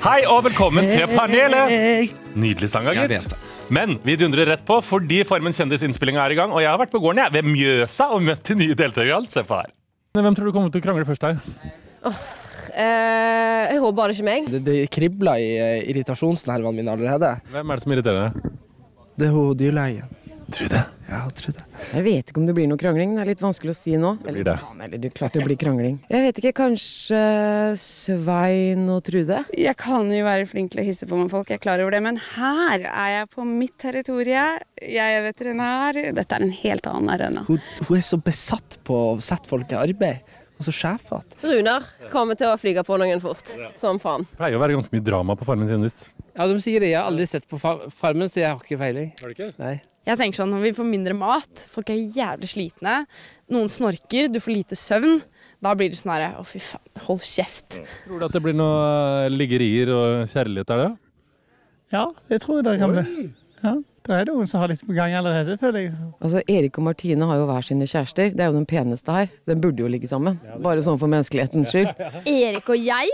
Hei og velkommen til panelet. Nydelig sang, Jeg gitt. vet det. Men vi dundrer rett på fordi Farmen kjendisinnspilling er i gang, og jeg har vært på gården ved Mjøsa og møtt de nye deltakerne. Se for her. Hvem tror du kommer til å krangle først her? Jeg håper bare ikke meg. Det kribler i irritasjonsnervene mine allerede. Hvem er det som irriterer deg? Det er hun dyrlegen. Trude. Ja, Trude. Jeg vet ikke om det blir noe krangling, det er litt vanskelig å si nå. Det blir det. Eller det er klart det blir krangling. Jeg vet ikke, kanskje Svein og Trude? Jeg kan jo være flink til å hisse på meg folk, jeg er klar over det, men her er jeg på mitt territorie. Jeg er veterinær. Dette er en helt annen arena. Hun er så besatt på å sette folk i arbeid, og så sjefete. Runar kommer til å flyge på noen fort, som faen. Det pleier å være ganske mye drama på Farmen kjendis. Ja, de sier det. Jeg har aldri sett på Farmen, så jeg har ikke feiling. Har du ikke? Nei. Jeg tenker sånn, når vi får mindre mat, folk er jævlig slitne, noen snorker, du får lite søvn, da blir det sånn her, å fy faen, hold kjeft. Tror du at det blir noe liggerier og kjærlighet der da? Ja, det tror jeg det kan bli. Ja, det er noen som har litt på gang allerede, føler jeg. Altså, Erik og Martine har jo hver sine kjærester. Det er jo den peneste her. Den burde jo ligge sammen. Bare sånn for menneskelighetens skyld. Erik og jeg?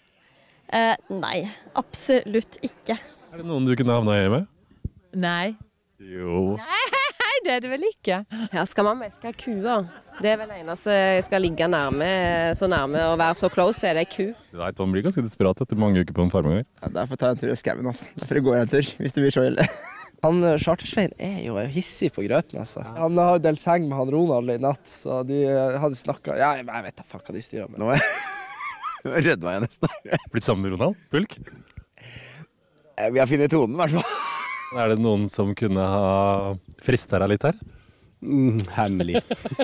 Nei, absolutt ikke. Er det noen du kunne havnet hjemme? Nei. Jo. Nei, det er det vel ikke. Her skal man melke kuer. Det er vel det eneste jeg skal ligge nærme, så nærme og være så close, er det ku. Du vet, man blir ganske desperat etter mange uker på en farmgang. Ja, derfor tar jeg en tur i skauen, altså. Derfor går jeg en tur, hvis det blir så ille. Han Chartersvein er jo hissig på grøten, altså. Han har delt seng med han Ronald i natt, så de hadde snakket. Ja, jeg vet da fuck hva de styrer med. Nå rødde meg nesten. Blitt sammen med Ronald? Pulk? Vi har funnet tonen, i hvert fall. Er det noen som kunne ha fristet deg litt her? Hemmelig.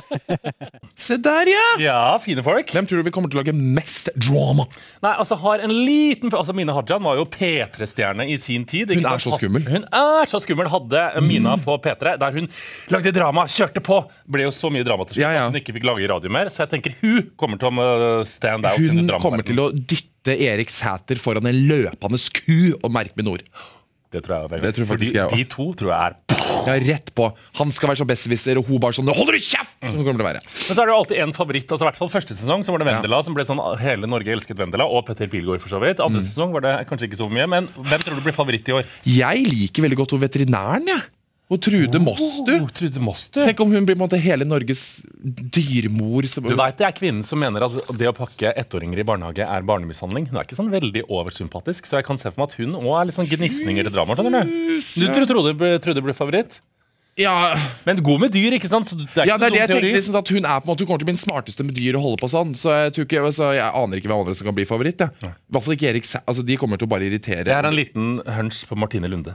Se der, ja! Ja, fine folk. Hvem tror du vi kommer til å lage mest drama? Nei, altså har en liten... Altså Mina Hajan var jo P3-stjerne i sin tid. Hun er så skummel. Hun er så skummel. Hadde Mina på P3, der hun lagde drama, kjørte på. Ble jo så mye drama til slutt Ja, ja. at hun ikke fikk lage i radio mer. Så jeg tenker hun kommer til å stand out. Hun kommer til å dytte Erik Sæter foran en løpende ku og merke med ord. Det tror jeg er veldig. Det tror faktisk jeg også. De to tror jeg er... Ja, rett på. Han skal være så besserwisser, og hun bare sånn, holder du kjeft! Sånn kommer det å være. Men så er det jo alltid en favoritt. Altså i hvert fall første sesong så var det Vendela, som ble sånn hele Norge elsket Vendela, og Petter Pilgaard for så vidt. Andre sesong var det kanskje ikke så mye, men hvem tror du blir favoritt i år? Jeg liker veldig godt hun veterinæren, ja. Og Trude Mostu. Trude Mostu. Tenk om hun blir på en måte hele Norges dyrmor. Som... Du vet, det er kvinnen som mener at det å pakke ettåringer i barnehage er barnemishandling. Hun er ikke sånn veldig oversympatisk, så jeg kan se for meg at hun også er litt sånn gnisninger til drama. Du Trude blir favoritt? Ja. Men god med dyr, ikke sant? Så det er ikke Ja, det er det jeg så dum tenker, teori. liksom, at hun er på en måte, hun kommer til å bli den smarteste med dyr og holde på sånn. Så jeg, tror ikke, så jeg aner ikke hvem andre som kan bli favoritt. Ja. I hvert fall ikke Erik Sæ... Altså, de kommer til å bare irritere. Det er en liten hunch på Martine Lunde.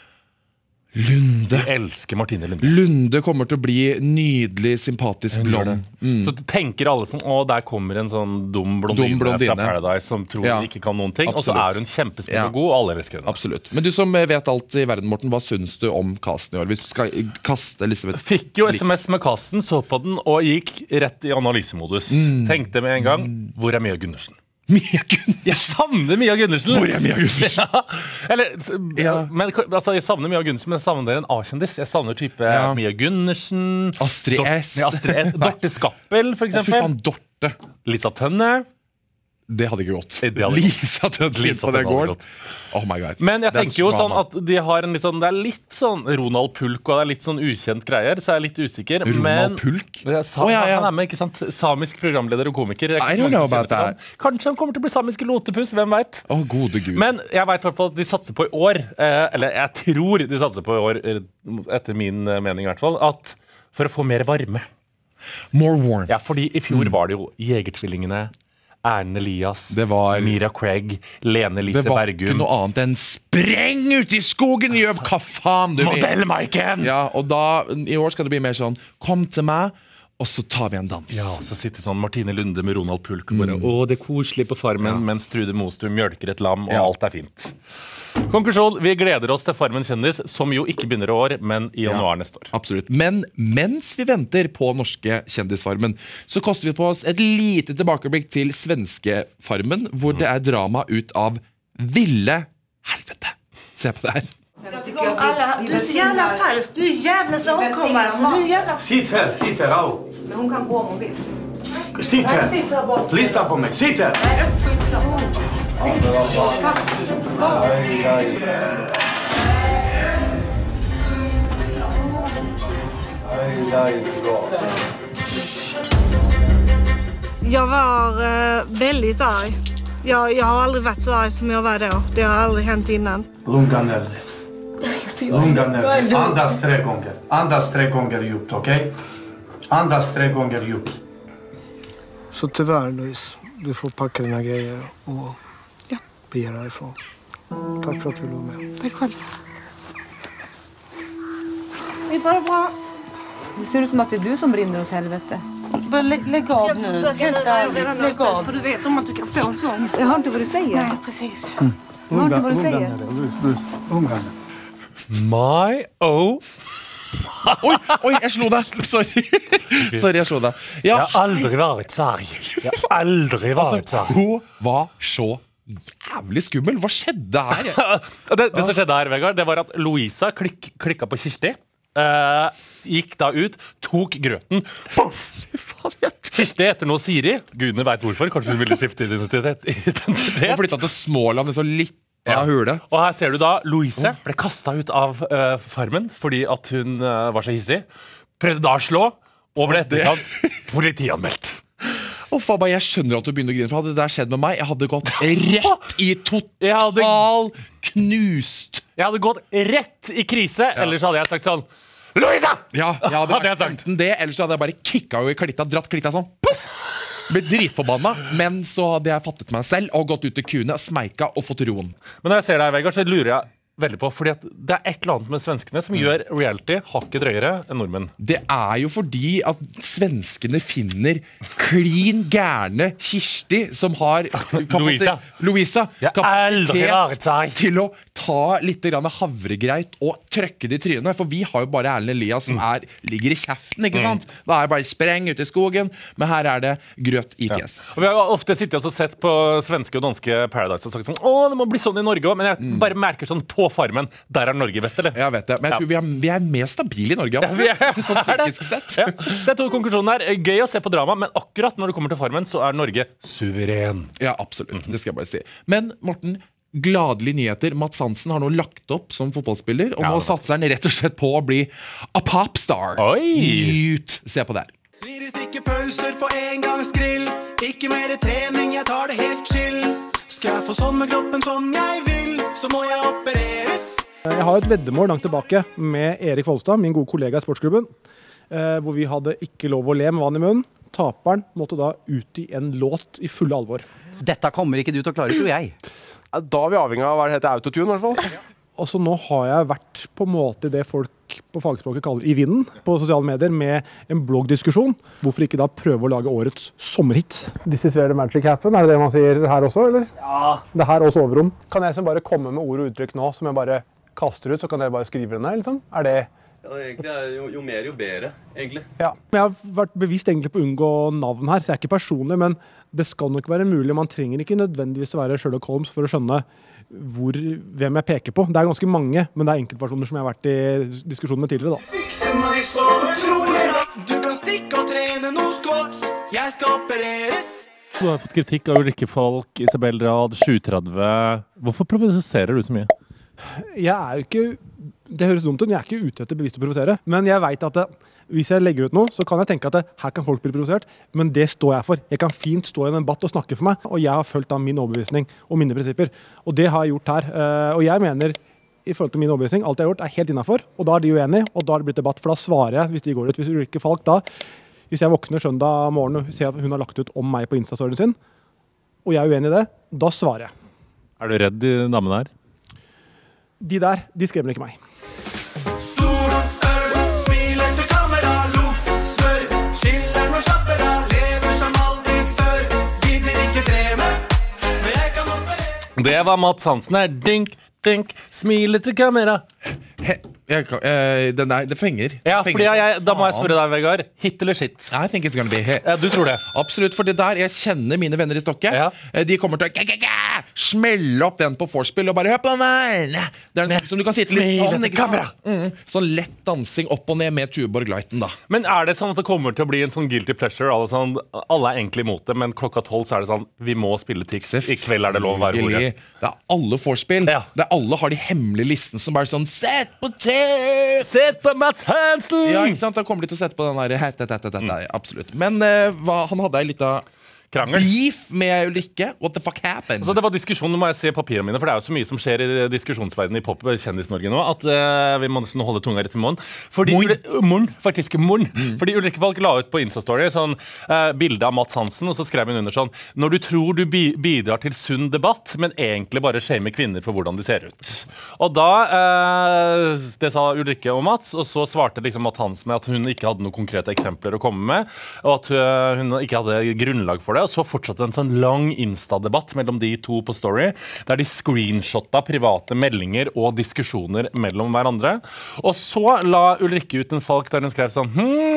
Lunde. Jeg elsker Martine Lunde. Lunde kommer til å bli nydelig, sympatisk blond. Så tenker alle sånn, å, der kommer en sånn dum blondine fra Paradise som tror de ikke kan noen ting, og så er hun kjempesnill og god, og alle elsker henne. Absolutt. Men du som vet alt i verden, Morten, hva synes du om casten i år? Hvis du skal kaste Elisabeth... Fikk jo SMS med casten, så på den, og gikk rett i analysemodus. Tenkte med en gang, hvor er Mia Gundersen? Mia Gundersen? Jeg savner Mia Gundersen! Hvor er Mia Gundersen? Men, altså, jeg savner Mia Gundersen, men jeg savner en A-kjendis. Jeg savner type Mia Gundersen, Astrid S. Dorte Skappel, for eksempel. Fy faen, Dorte. Lisa Tønne. Det hadde ikke gått. Lisa Tønne på det går. Oh my god. Men jeg tenker jo sånn at de har en litt sånn, det er litt sånn Ronald Pulk, og det er litt sånn ukjent greier, så jeg er litt usikker. Ronald Pulk? Han er med, ikke sant? Samisk programleder og komiker. I don't know about that. Kanskje han kommer til å bli samisk lotepus, hvem vet? Gode Gud. Men jeg vet i hvert fall at de satser på i år, eller jeg tror de satser på i år, etter min mening i hvert fall, at for å få mer varme. More warmth. Ja, fordi i fjor var det jo Jegertvillingene, Erlend Elias, Mira Craig, Lene Lise Bergum. Det var ikke noe annet enn spreng ut i skogen, gjør hva faen du vil. Modell-Maiken! Ja, og da, i år skal det bli mer sånn, kom til meg, og så tar vi en dans. Ja, så sitter sånn Martine Lunde med Ronald Pulk og bare, det er koselig på farmen, mens Trude Mostu mjølker et lam, og alt er fint. Konklusjon, vi gleder oss til Farmen kjendis, som jo ikke begynner i år, men i januar neste år. Absolutt. Men mens vi venter på norske kjendisfarmen, så koster vi på oss et lite tilbakeblikk til svenske farmen, hvor det er drama ut av ville helvete. Se på det her. Du är så jävla falsk, du är jävla avkomma. Sitt här, au. Men hon kan gå om hon vill. Sitt här. Lyssna på mig, sitt här. Jag var väldigt arg. Jag har aldrig varit så arg som jag var då. Det har aldrig hänt innan. Lugna ner dig. Lugna ner dig. Andas 3 gånger. Andas 3 gånger djupt, okej? Andas 3 gånger djupt. Så tyvärr, Louise, du får packa dina grejer och bege härifrån. Tack för att du var med. Tack själv. Det är bara bra. Det ser ut som att det är du som brinner hos helvete. Lägg av nu. Helt ärligt, lägg av. För du vet om att du kan få en sån. Jag hör inte vad du säger. Nej, precis. Jag hör inte vad du säger. My oh. Oi, jeg slo deg. Sorry, jeg slo deg. Ja. Jeg har aldri vært så arg. Jeg har aldri vært så arg. Hun var så jævlig skummel. Hva skjedde her? Det som skjedde her, Vegard, det var at Louisa klikket på Kirsti. Gikk da ut, tok grøten. Puff! Kirsti heter nå Siri. Gudene vet hvorfor. Kanskje hun ville skifte identitet. Hun flyttet til Småland, det så litt. Ja, hule. Og her ser du da, Louise ble kastet ut av farmen fordi at hun var så hissig. Prøvde da å slå, og ble etterkant politianmeldt. Faen, jeg skjønner at du begynner å grine, for hadde det der skjedd med meg, jeg hadde gått rett i total knust. Jeg hadde gått rett i krise, ellers hadde jeg sagt sånn, Louisa! Ja, jeg hadde sagt det, ellers hadde jeg bare kikket henne i klitta, dratt klitta sånn, puff! Ble dritforbanna, men så hadde jeg fattet meg selv og gått ut til kuene, smeika og fått roen. Men når jeg ser deg, Vegard, så lurer jeg veldig på, fordi at det er et eller annet med svenskene som gjør reality hakket drøyere enn nordmenn. Det er jo fordi at svenskene finner klin gærne Kirsti, som har Louisa kapasitet til å ta litt grann havregreit og trøkke det i trynet, for vi har jo bare Erlend Elias som ligger i kjeften, ikke sant? Da er det bare spreng ut i skogen, men her er det grøt i fjes. Og vi har ofte sittet og sett på svenske og danske Paradise og sagt sånn, det må bli sånn i Norge også, men jeg bare merker sånn på farmen, der er Norge best, eller? Jeg vet det, men jeg tror vi er mer stabile i Norge, sånn psykisk sett. Så jeg tror konklusjonen er gøy å se på drama, men akkurat når det kommer til farmen, så er Norge suveren. Ja, absolutt, det skal jeg bare si. Men Morten, gladelige nyheter. Mats Hansen har nå lagt opp som fotballspiller, og nå satser han rett og slett på å bli a popstar. Se på det her. 4 stykker pølser på en gangs grill. Ikke mer trening, jeg tar det helt chill. Skal jeg få sånn med kroppen som jeg vil, så må jeg opereres. Jeg har et veddemål langt tilbake med Erik Volstad, min gode kollega i sportsklubben, hvor vi hadde ikke lov å le med vann i munnen. Taperen måtte da ut i en låt i fulle alvor. Dette kommer ikke du til å klare, tror jeg. Da er vi avhengig av hva det heter autotune, i hvert fall. Og så nå har jeg vært på en måte det folk på fagspråket kaller i vinden på sosiale medier, med en bloggdiskusjon. Hvorfor ikke da prøve å lage årets sommerhit? This is where the magic happen, er det det man sier her også, eller? Ja. Det her også overom. Kan jeg bare komme med ord og uttrykk nå, som jeg bare kaster ut, så kan dere bare skrive det ned, liksom? Er det... Ja, egentlig er jo mer jo bedre, egentlig. Ja, men jeg har vært bevisst egentlig på å unngå navn her, så jeg er ikke personlig, men det skal nok være mulig. Man trenger ikke nødvendigvis å være Sherlock Holmes for å skjønne hvem jeg peker på. Det er ganske mange, men det er enkeltpersoner som jeg har vært i diskusjon med tidligere, da. Fikse meg så utrolig rart. Du kan stikke og trene noe squats. Jeg skal opereres. Du har fått kritikk av Ulrikke Falk, Isabel Rad, 730. Hvorfor provoserer du så mye? Jeg er jo ikke... Det høres dumt ut, men jeg er ikke ute etter bevisst å provosere. Men jeg vet at hvis jeg legger ut noe, så kan jeg tenke at her kan folk bli provosert, men det står jeg for. Jeg kan fint stå i en debatt og snakke for meg, og jeg har følt da min overbevisning og mine prinsipper. Og det har jeg gjort her. Og jeg mener, i forhold til min overbevisning, alt jeg har gjort er helt innenfor, og da er de uenige, og da har det blitt debatt, for da svarer jeg hvis de går ut. Hvis Ulrikke Falk da, hvis jeg våkner søndag morgen og ser at hun har lagt ut om meg på Insta-storyen sin, og jeg er uenig i det, da svarer jeg. Er du redd de damene her? De der, de skremmer ikke meg. Sol, øl, smiler til kamera, loff, smør, skiller og slapper av, lever som aldri før, gidder ikke trene, men jeg kan operere. Det var Mats Hansen her. Dink, dink, smiler til kamera. Det fenger. Ja, fordi da må jeg spørre deg, Vegard. Hit eller shit? I think it's gonna be hit. Ja, du tror det? Absolutt, for det der, jeg kjenner mine venner i Stokke. De kommer til å smelle opp den på vorspiel og bare hør på den der. Det en sang som du kan sitte litt sånn, ikke sant? Sånn lett dansing opp og ned med Tuborg Lighten da. Men det sånn at det kommer til å bli en sånn guilty pleasure? Alle egentlig imot det, men klokka 12 så det sånn, vi må spille Tix. I kveld det lov å være hore. Det alle vorspiel. Det alle har de hemmelige listen som bare sånn, sett på Mats Hansen! Ja, ikke sant? Da kommer de til å sette på den der, absolutt. Men han hadde en liten beef med Ulrikke. What the fuck happened? Altså, det var diskusjon, nå må jeg se papirene mine, for det jo så mye som skjer i diskusjonsverdenen i pop-kjendis-Norge nå, at vi må nesten holde tunga rett i munnen. Fordi Ulrikke Falk la ut på Insta-story sånn bilde av Mats Hansen, og så skrev hun under sånn, når du tror du bidrar til sunn debatt, men egentlig bare shamer kvinner for hvordan de ser ut. Og da, det sa Ulrikke og Mats, og så svarte liksom Mats Hansen med at hun ikke hadde noen konkrete eksempler å komme med, og at hun ikke hadde grunnlag for det. Og så fortsatte en sånn lang Insta-debatt mellom de to på Story, der de screenshotta private meldinger og diskusjoner mellom hverandre. Og så la Ulrikke ut en Falk der hun skrev sånn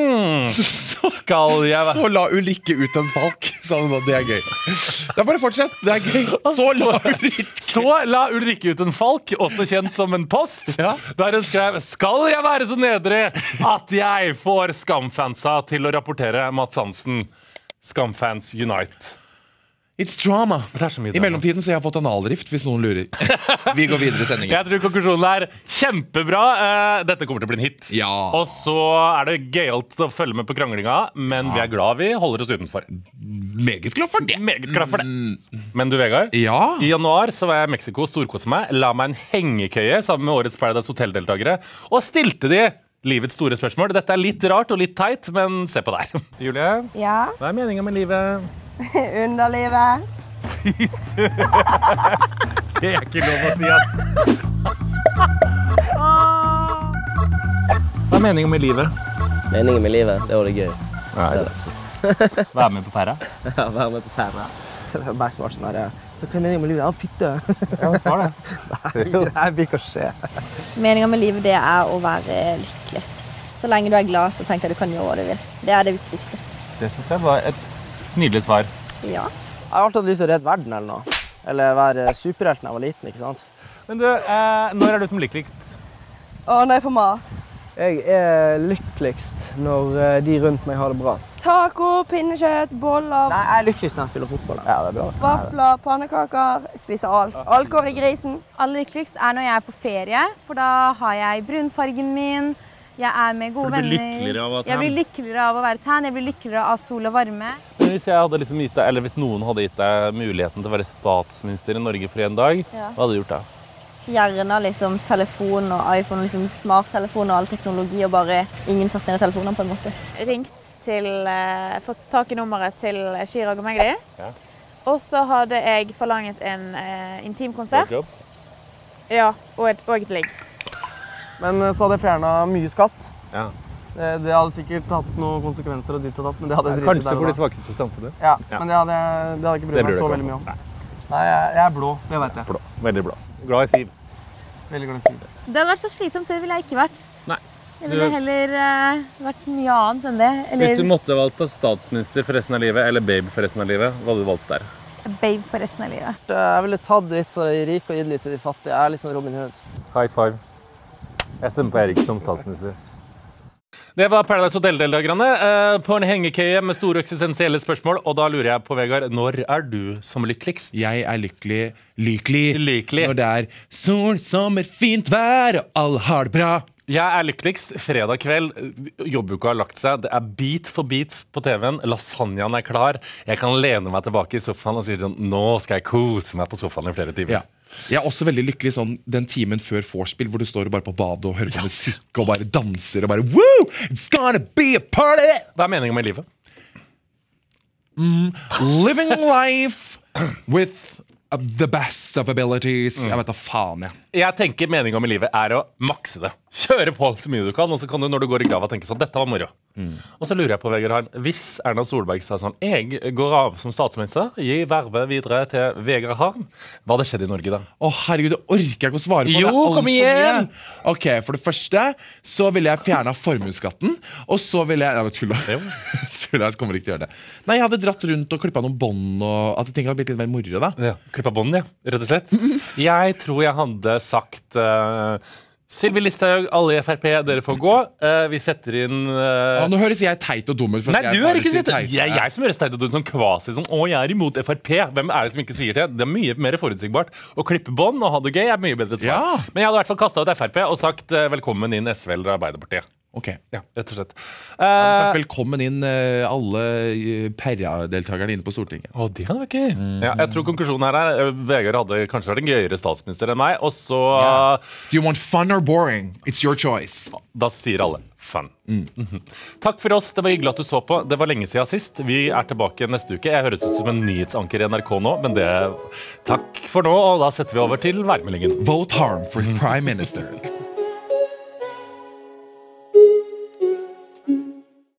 skal jeg Så la Ulrikke ut en Falk. Sånn, det gøy. Det bare fortsett, det gøy. Så la Ulrikke ut en Falk, også kjent som en post, der hun skrev skal jeg være så nedre at jeg får Skamfansa til å rapportere Mats Hansen. Skamfans Unite. It's drama. I mellomtiden så jeg har fått analrift, hvis noen lurer. Vi går videre i sendingen. Jeg tror konklusjonen kjempebra. Dette kommer til å bli en hit. Ja. Og så det gøyalt å følge med på kranglinga, men vi glad vi holder oss utenfor. Meget glad for det. Meget glad for det. Men du, Vegard, i januar så var jeg i Mexico, storkoset meg, la meg en hengekøye sammen med årets Paradise Hotel-deltakere, og stilte de livets store spørsmål. Dette litt rart og litt teit, men se på deg. Julie, hva meningen med livet? Underlivet. Fy søren. Det ikke lov å si, ass. Hva meningen med livet? Meningen med livet, det var det gøy. Nei, være med på pæra? Ja, være med på pæra. Det er bare svart sånn her, hva er meningen med livet? Ja, fitte. Ja, svar det. Nei, det blir ikke å skje. Meningen med livet, det å være lykkelig. Så lenge du glad, så tenker jeg du kan gjøre hva du vil. Det det viktigste. Det synes jeg var et nydelig svar. Ja. Jeg har alltid hatt lyst til å redde verden eller noe. Eller være superhelt når jeg var liten, ikke sant? Men du, når du som lykkeligst? Når jeg får mat. Jeg lykkeligst når de rundt meg har det bra. Taco, pinnekjøtt, boller. Nei, jeg lykkeligst når jeg spiller fotball. Ja, det bra. Vafler, pannekaker, spiser alt. Alt går i grisen. Aller lykkeligst når jeg på ferie, for da har jeg brunfargen min. Jeg med gode venner. Du blir lykkeligere av å være tan? Jeg blir lykkeligere av å være tan. Jeg blir lykkeligere av sol og varme. Men hvis jeg hadde liksom gitt deg, eller hvis noen hadde gitt deg muligheten til å være statsminister i Norge for en dag, hva hadde du gjort da? Fjerne liksom telefon og iPhone, liksom smarttelefon og all teknologi, og bare ingen satt ned i telefonen på en måte. Ringt til, fått tak i nummeret til Chirag og Magdi. Ja. Og så hadde jeg forlanget en intimkonsert. Ja, og et ligg. Men så hadde jeg fjernet mye skatt. Ja. Det hadde sikkert hatt noen konsekvenser og ditt og datt, men det hadde jeg dritt kanskje for de svakeste i samfunnet. Ja, men det hadde jeg ikke brydd meg så veldig mye om. Nei, jeg er blå, det vet jeg. Blå, veldig blå. Glad i Siv. Veldig glad i Siv. Så det hadde vært så slitsomt, det ville jeg ikke vært. Nei. Jeg ville heller vært mye annet enn det. Eller... Hvis du måtte valgt statsminister for resten av livet, eller babe for resten av livet, hva hadde du valgt der? Babe for resten av livet. Jeg ville tatt litt for de rike og gitt litt til de fattige. Jeg er litt sånn Robin Hood. High five. Jeg stemmer på Erik som statsminister. Det var Paradise Hotel-deltakerne på en hengekøye med store eksistensielle spørsmål, og da lurer jeg på, Vegard, når er du som lykkeligst? Jeg er lykkelig når det er sol, sommer, fint vær, og alle har det bra. Jeg er lykkeligst fredag kveld, jobbuka har lagt seg, det er bit for bit på TV-en, lasagnen er klar, jeg kan lene meg tilbake i sofaen og si sånn, nå skal jeg kose meg på sofaen i flere timer. Ja. Jeg er også veldig lykkelig sånn den timen før vorspiel, hvor du står bare på badet og hører på musikk og bare danser og bare woo, it's gonna be a party! Hva er meningen med livet? Living life with the best of abilities. Jeg vet da faen, jeg. Jeg tenker meningen med livet er å makse det. Kjøre på så mye du kan, og så kan du når du går i grava tenke sånn, dette var moro. Og så lurer jeg på, Vegard Harm, hvis Erna Solberg sa sånn, jeg går av som statsminister, gi vervet videre til Vegard Harm, hva hadde skjedd i Norge da? Herregud, det orker jeg ikke å svare på. Jo, kom igjen! Ok, for det første så ville jeg fjernet formuesskatten, og så ville jeg... Tulla. Jeg kommer ikke til å gjøre det. Nei, jeg hadde dratt rundt og klippet noen bånd, og at ting hadde blitt litt mer moro da. Ja, klippet bånd, ja, rett og slett. Jeg tror jeg hadde sagt... Sylvi Listhaug, alle i FrP, dere får gå. Vi setter inn nå høres jeg teit og dum ut. Nei, du er ikke teit. Jeg som høres teit og dum som kvasi sånn, jeg er imot FrP. Hvem er det som ikke sier det? Det er mye mer forutsigbart. Å klippe bånd og ha det gøy er mye bedre svar. Men jeg hadde i hvert fall kastet ut FrP og sagt velkommen inn SV eller Arbeiderpartiet. Ok. Ja, rett og slett. Jeg hadde sagt velkommen inn alle Perra-deltakerne inne på Stortinget. Det hadde vært gøy. Ja, jeg tror konklusjonen her er Vegard hadde kanskje vært en gøyere statsminister enn meg, og så... Do you want fun or boring? It's your choice. Da sier alle fun. Takk for oss, det var hyggelig at du så på. Det var lenge siden sist. Vi er tilbake neste uke. Jeg høres ut som en nyhetsanker i NRK nå, men det... Takk for nå, og da setter vi over til værmeldingen. Vote Harm for Prime Minister.